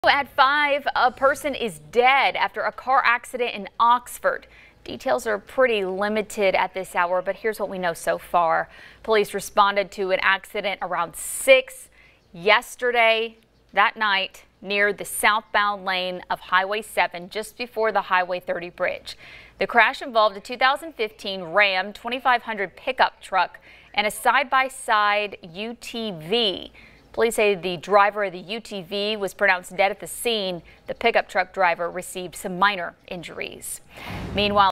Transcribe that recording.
At 5, a person is dead after a car accident in Oxford. Details are pretty limited at this hour, but here's what we know so far. Police responded to an accident around 6 yesterday, that night, near the southbound lane of Highway 7, just before the Highway 30 bridge. The crash involved a 2015 Ram 2500 pickup truck and a side-by-side UTV. Police say the driver of the UTV was pronounced dead at the scene. The pickup truck driver received some minor injuries. Meanwhile,